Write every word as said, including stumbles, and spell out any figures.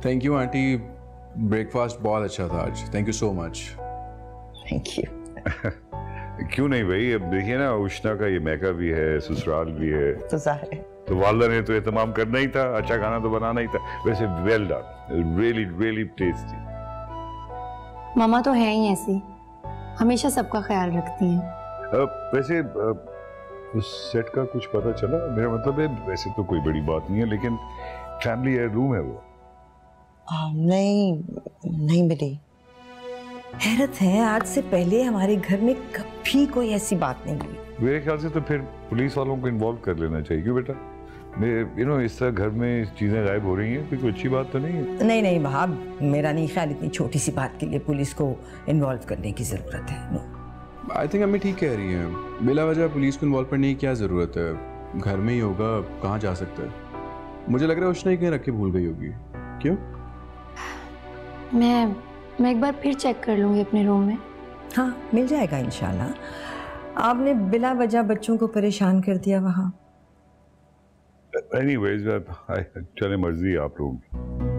Thank you aunty, breakfast बहुत अच्छा था आज, thank you so much. Thank you. क्यों नहीं भाई, अब देखिए ना उष्णा का ये मैका भी है, ससुराल भी है, तो जाहिर है तो वालदा ने तो एहतमाम करना ही था, अच्छा खाना तो बनाना ही था। वैसे well done, really really tasty. मामा तो है ही ऐसी, हमेशा सबका ख्याल रखती हैं। वैसे उस सेट का कुछ पता चला? मेरा मतलब है वैसे तो कोई बड़ी बात नहीं है, लेकिन फैमिली रूम है वो। आ, नहीं नहीं मिली। हैरत है, आज से पहले हमारे घर में कभी कोई ऐसी बात नहीं हुई। मेरे ख्याल से तो फिर पुलिस वालों को इन्वॉल्व कर लेना चाहिए। क्यों बेटा, यू नो इस तरह घर में चीजें गायब हो रही हैं, कोई अच्छी बात तो नहीं है? नहीं नहीं भाब, मेरा नहीं ख्याल इतनी छोटी सी बात के लिए पुलिस को इन्वॉल्व करने की जरूरत है। नो, आई थिंक अम्मी ठीक कह रही हैं, बिला वजह पुलिस को इन्वॉल्व करने की क्या ज़रूरत है, घर में ही होगा, कहाँ जा सकता है। मुझे लग रहा है उष्णा ही कहीं रख के भूल गई होगी। क्यों? मैं मैं एक बार फिर चेक कर लूँगी अपने रूम में। हाँ मिल जाएगा इंशाल्लाह। आपने बिला वजह बच्चों को परेशान कर दिया वहाँ। एनीवेज, चले मर्जी है आप लोगों की।